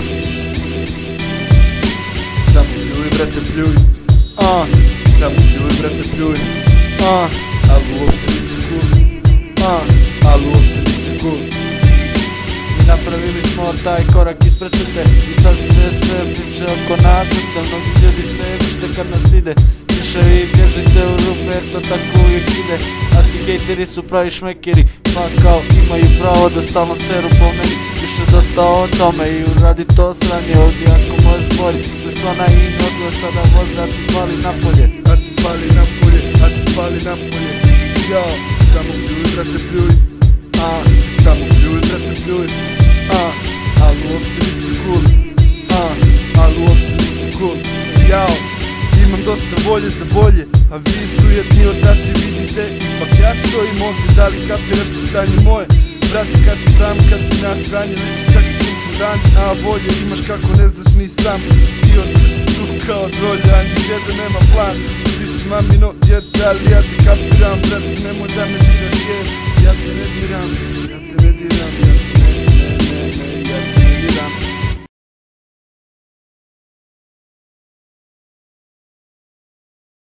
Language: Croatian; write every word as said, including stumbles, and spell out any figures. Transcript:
Samo pljuj, brate, pljuj. uh. Samo pljuj, brate, pljuj. uh. Ali uopšte nisi cool. uh. Ali uopšte nisi cool. I napravili smo taj korak ispred srte i sad se sve priče oko nas. Mnogi ljudi se jebište kad nas ide. Više vi bježite u rupe jer to tako uvijek ide. A ti hejteri su pravi šmekeri, pa kao imaju pravo da stalno seru po meni. Više dosta o tome i uradi to sranje ovdje ako možeš bolje. Persona i odlo sada voz da ti pali napolje. A ti pali napolje, a ti pali napolje. Yo, samo pljuj, brate, pljuj. A, Samo pljuj, brate, pljuj. a, Ali uopšte nisi cool. a, Ali uopšte nisi cool. Jao, imam dosta volje za bolje, a vi su jedni otaci, vidite. Ipak ja stojim ovdje, da li kapiraš to stanje moje? Brate, kad si sam, kad si na stranje, liči čak i sunce dan. A volje imaš kako ne znaš ni sam. Ti od su kao drolje, a ni jedan nema plan. Ti si mamino djete, ali ja te kapiram. Brate, nemoj da me diraš jer ja te ne diram.